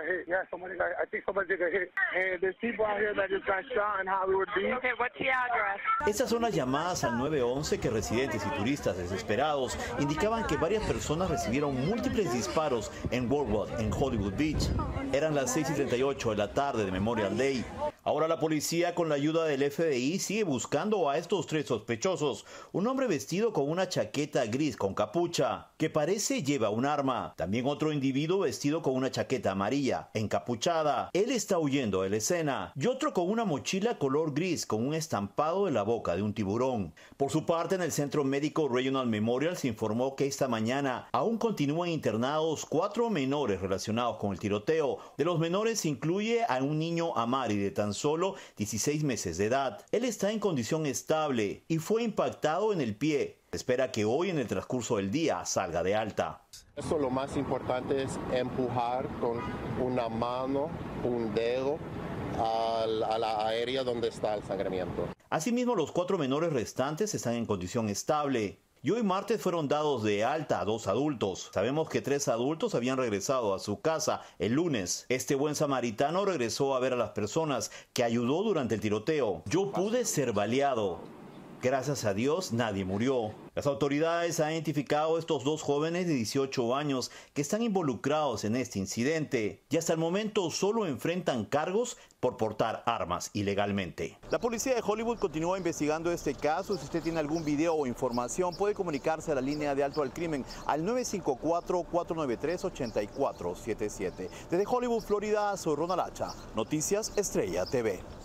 hit. Yeah, I think somebody got hit. And there's people out here that just got shot in Hollywood Beach. Okay, what's the address? Estas son las llamadas al 911 que residentes y turistas desesperados indicaban que varias personas recibieron múltiples disparos en Worldwood, en Hollywood Beach. Eran las 6:38 de la tarde de Memorial Day. Ahora la policía, con la ayuda del FBI, sigue buscando a estos tres sospechosos. Un hombre vestido con una chaqueta gris con capucha, que parece lleva un arma. También otro individuo vestido con una chaqueta amarilla, encapuchada. Él está huyendo de la escena. Y otro con una mochila color gris con un estampado de la boca de un tiburón. Por su parte, en el Centro Médico Regional Memorial se informó que esta mañana aún continúan internados 4 menores relacionados con el tiroteo. De los menores se incluye a un niño Amari de tan solo 16 meses de edad. Él está en condición estable y fue impactado en el pie. Se espera que hoy en el transcurso del día salga de alta. Eso lo más importante es empujar con una mano, un dedo a la área donde está el sangramiento. Asimismo, los 4 menores restantes están en condición estable. Y hoy martes fueron dados de alta a 2 adultos. Sabemos que 3 adultos habían regresado a su casa el lunes. Este buen samaritano regresó a ver a las personas que ayudó durante el tiroteo. Yo pude ser baleado. Gracias a Dios nadie murió. Las autoridades han identificado a estos 2 jóvenes de 18 años que están involucrados en este incidente y hasta el momento solo enfrentan cargos por portar armas ilegalmente. La policía de Hollywood continúa investigando este caso. Si usted tiene algún video o información, puede comunicarse a la línea de alto al crimen al 954-493-8477. Desde Hollywood, Florida, soy Ronald Hacha, Noticias Estrella TV.